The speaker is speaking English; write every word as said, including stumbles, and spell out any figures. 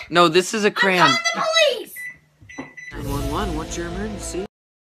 No, this is a crayon. I'm calling the police! nine one one, what's your emergency?